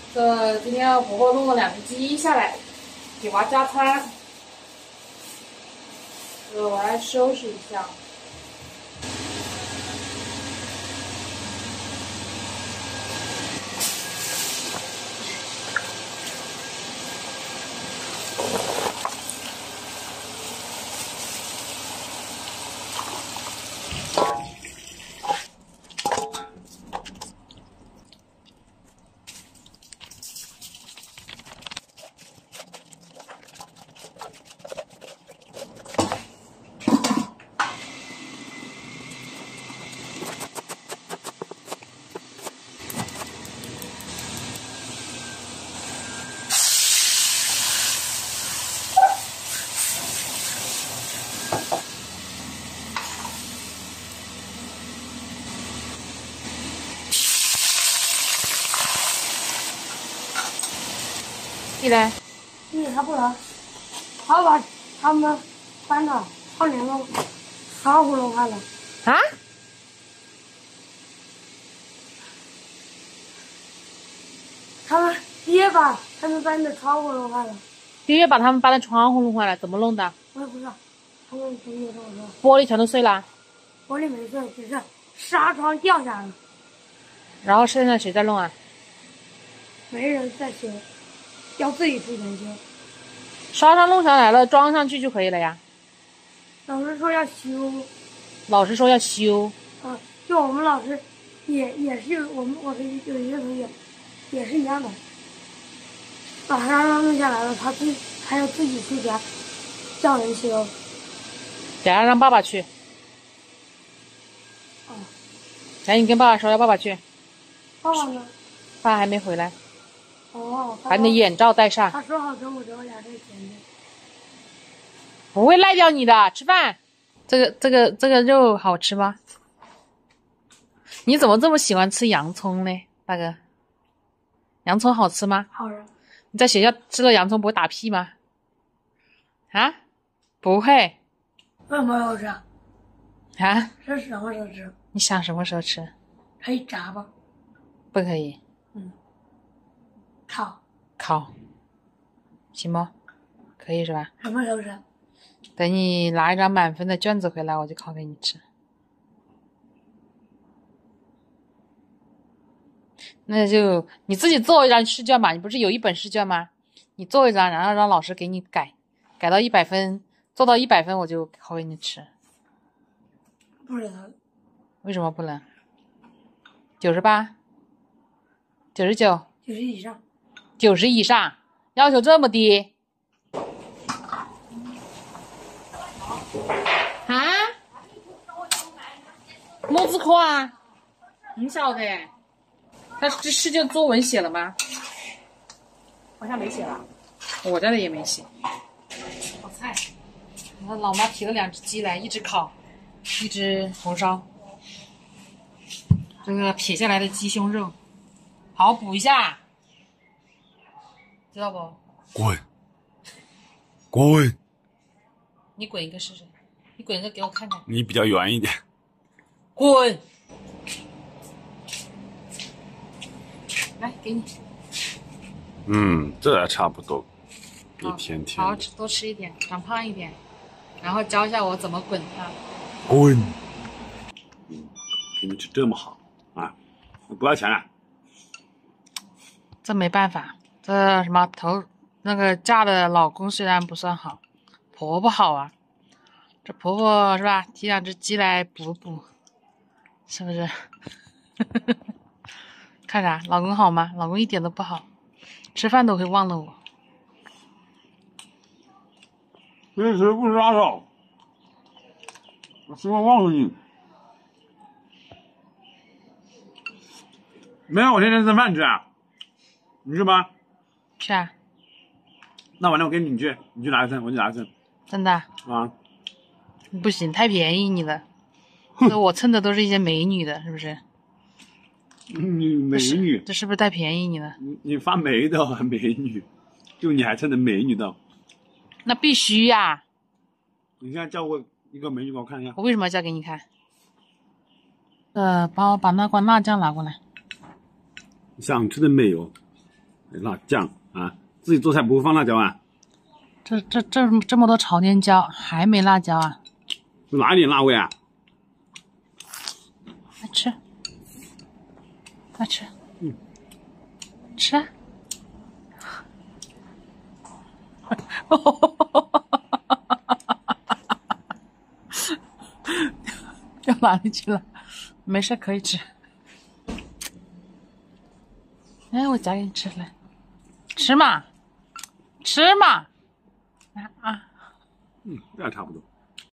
这今天婆婆弄了2只鸡下来，给娃加餐。我来收拾一下。你呢？ 他不能，他把他们搬到2年了，烧糊弄坏了。 啊？ 他们爹把他们搬的窗户弄坏了。 爹把他们搬的窗户弄坏了，怎么弄的？ 我也不知道，他们同学跟我说。 玻璃全都碎了。 玻璃没碎，只是纱窗掉下来了。 然后现在谁在弄啊？ 没人在修，要自己出钱修。 纱窗弄下来了，装上去就可以了呀。 老师说要修。 老师说要修。 就我们老师也是我的有一个同学也是一样的，把纱窗弄下来了，他要自己出钱叫人修。 等下让爸爸去。赶紧跟爸爸说，要爸爸去。 爸爸呢？ 爸还没回来。把你的眼眼罩戴上。 他说好跟我聊2块钱的。 不会赖掉你的，吃饭。这个肉好吃吗？你怎么这么喜欢吃洋葱呢，大哥？洋葱好吃吗？ 好吃。 你在学校吃了洋葱不会打屁吗？啊？不会。 为什么要吃？ 啊？ 这什么时候吃？ 你想什么时候吃？ 可以炸吧？ 不可以。烤。行不？可以是吧？ 什么时候吃？ 等你拿1张满分的卷子回来，我就烤给你吃。那就你自己做1张试卷嘛，你不是有1本试卷吗？你做1张，然后让老师给你改到100分，做到100分我就烤给你吃。 不能。 为什么不能？98、99、 90以上。 90以上，要求这么低？啊？莫子课啊？你晓得？他这试卷作文写了吗？好像没写了。我家的也没写。好菜。然后老妈提了2只鸡来，1只烤，1只红烧。这个撇下来的鸡胸肉，好好补一下，知道不？ 滚！ 你滚一个试试，你滚一个给我看看。 你比较圆一点。 滚！来，给你。 这还差不多。一天天。 好好吃，多吃一点，长胖一点，然后教一下我怎么滚它。 滚！给你吃这么好啊？不要钱了。 这没办法，这什么那个嫁的老公虽然不算好，婆婆好啊。这婆婆是吧？提2只鸡来补补，是不是？看啥？老公好吗？老公一点都不好，吃饭都会忘了我。 平时不拉倒，我吃饭忘了你。没让我天天蹭饭吃啊？你去吗？ 去啊。 那晚上我跟你去，你去拿1份，我去拿1份。 真的？ 啊。 不行，太便宜你了。我蹭的都是一些美女的，是不是？ 你美女， 这是不是太便宜你了？ 你发霉的美女，就你还蹭的美女的？ 那必须呀！ 你现在叫我一个美女给我看一下。 我为什么要叫给你看？帮我把那罐辣酱拿过来。 想吃的美哦。 辣酱啊，自己做菜不会放辣椒啊？ 这么多炒年椒还没辣椒啊？ 哪一点辣味啊？ 来吃，来吃，吃啊！掉哪里去了？没事，可以吃。哎，我夹给你吃来，吃嘛，吃嘛，啊！ 这样差不多。